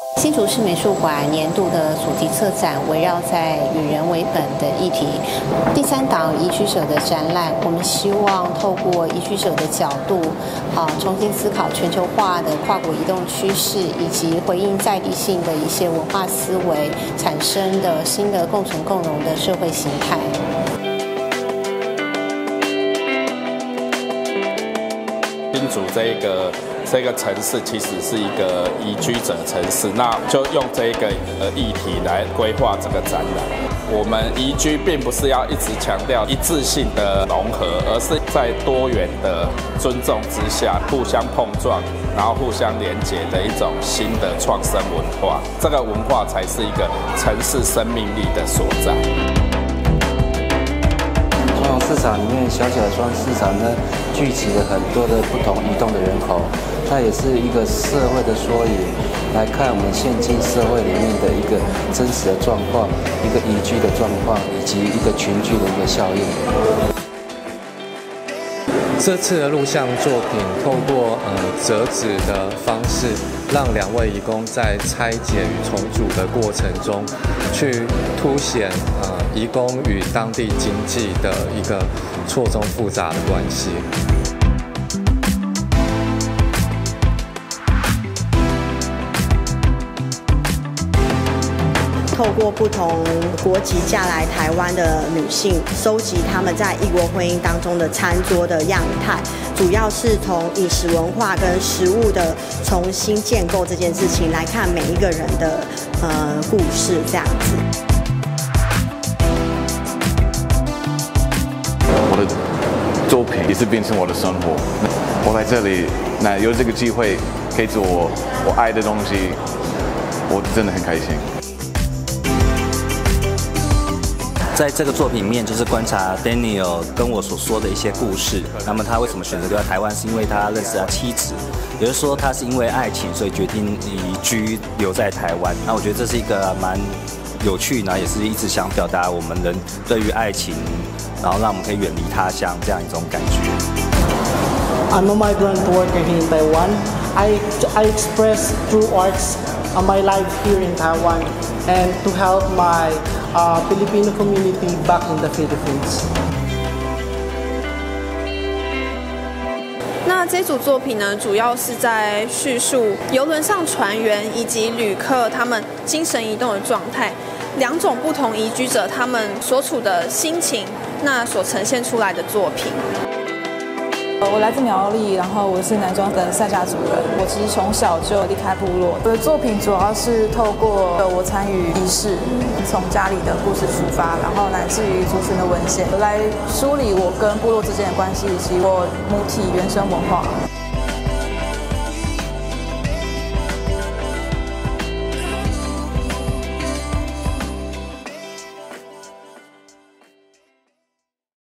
新竹市美术馆年度的主题策展围绕在与人为本的议题。第3档移居者的展览，我们希望透过移居者的角度，重新思考全球化的跨国移动趋势，以及回应在地性的一些文化思维产生的新的共存共荣的社会形态。 新竹这个城市其实是一个移居者城市，那就用这个议题来规划这个展览。我们移居并不是要一直强调一致性的融合，而是在多元的尊重之下，互相碰撞，然后互相连结的一种新的创生文化。这个文化才是一个城市生命力的所在。 双阳市场里面，小小的双阳市场呢，聚集了很多的不同移动的人口，它也是一个社会的缩影。来看我们现今社会里面的一个真实的状况，一个移居的状况，以及一个群聚的一个效应。 这次的录像作品透过折纸的方式，让2位移工在拆解与重组的过程中，去凸显移工与当地经济的一个错综复杂的关系。 透过不同国籍嫁来台湾的女性，收集她们在异国婚姻当中的餐桌的样态，主要是从饮食文化跟食物的重新建构这件事情来看每一个人的故事，这样子。 我的作品也是变成我的生活。我来这里，那有这个机会可以做我爱的东西，我真的很开心。 在这个作品里面，就是观察 Daniel 跟我所说的一些故事。那么他为什么选择留在台湾？是因为他认识他妻子，也就是说他是因为爱情，所以决定移居留在台湾。那我觉得这是一个蛮有趣，然后也是一直想表达我们人对于爱情，然后让我们可以远离他乡这样一种感觉。 I'm a migrant worker here in Taiwan. I express through arts my life here in Taiwan and to help my Filipino community back in the Philippines. 那这组作品呢，主要是在叙述邮轮上船员以及旅客他们精神移动的状态，2种不同移居者他们所处的心情，那所呈现出来的作品。 我来自苗栗，然后我是南庄的赛夏族人。我其实从小就离开部落。我的作品主要是透过我参与仪式，从家里的故事出发，然后乃至于族群的文献，来梳理我跟部落之间的关系，以及我母体原生文化。